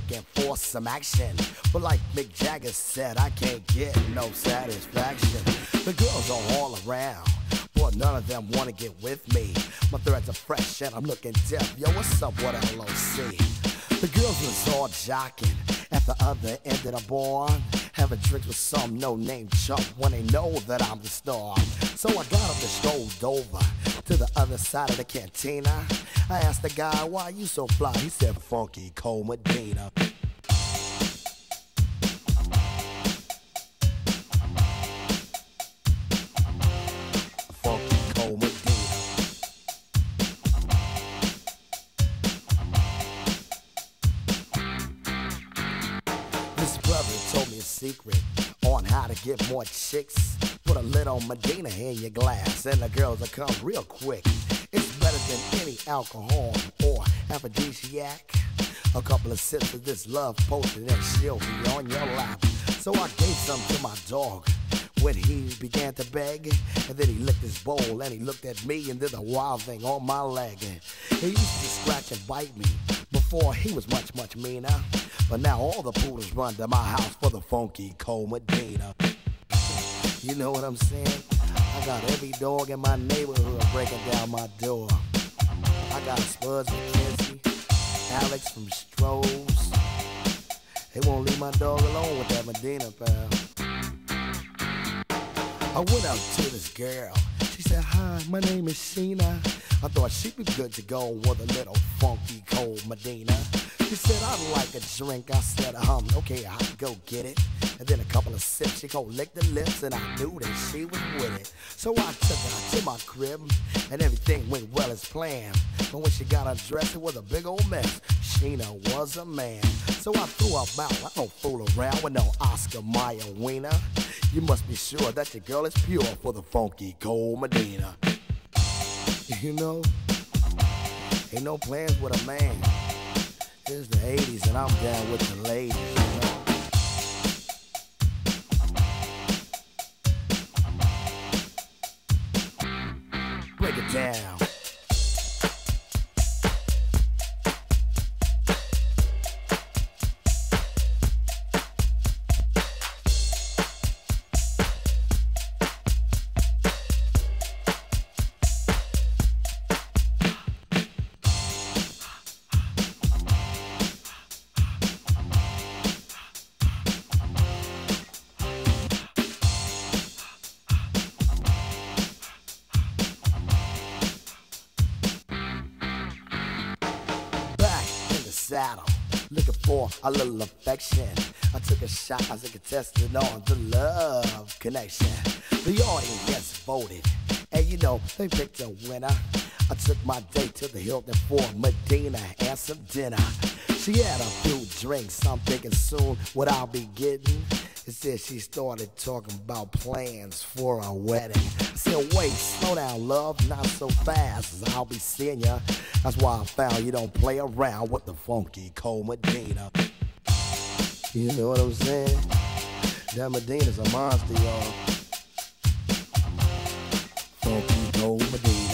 looking for some action. But like Mick Jagger said, I can't get no satisfaction. The girls are all around, but none of them wanna get with me. My threads are fresh and I'm looking deaf. Yo, what's up with LOC? The girls was all jocking at the other end of the bar, having drinks with some no-name chump when they know that I'm the star. So I got up and strolled over to the other side of the cantina. I asked the guy, why you so fly? He said, Funky Cold Medina. Funky Cold Medina. This brother told me a secret on how to get more chicks. Put a little Medina in your glass and the girls will come real quick. It's better than any alcohol or aphrodisiac. A couple of sips of this love potion and she'll be on your lap. So I gave some to my dog when he began to beg. And then he licked his bowl and he looked at me and did a wild thing on my leg. He used to scratch and bite me before he was much, much meaner. But now all the poodles run to my house for the Funky Cold Medina. You know what I'm saying? I got every dog in my neighborhood breaking down my door. I got Spuds McKenzie, Alex from Strohs. They won't leave my dog alone with that Medina, pal. I went up to this girl. She said, hi, my name is Sheena. I thought she'd be good to go with a little Funky Cold Medina. She said, I'd like a drink. I said, okay, I'll go get it. And then a couple of sips, she go lick the lips, and I knew that she was with it. So I took her to my crib, and everything went well as planned. But when she got undressed, it was a big old mess. Sheena was a man. So I threw her out. I don't fool around with no Oscar Mayer wiener. You must be sure that your girl is pure for the Funky Cold Medina. You know, ain't no plans with a man. It's the 80s and I'm down with the ladies, you know. Break it down. Saddle, looking for a little affection. I took a shot as a contestant on the love connection. The audience voted, and you know, they picked a winner. I took my date to the Hilton for Medina and some dinner. She had a few drinks, I'm thinking soon what I'll be getting. Instead she started talking about plans for a wedding. I said, wait, slow down, love, not so fast, as I'll be seeing ya. That's why I found you don't play around with the Funky Cold Medina. You know what I'm saying? That Medina's a monster, y'all. Funky Cold Medina.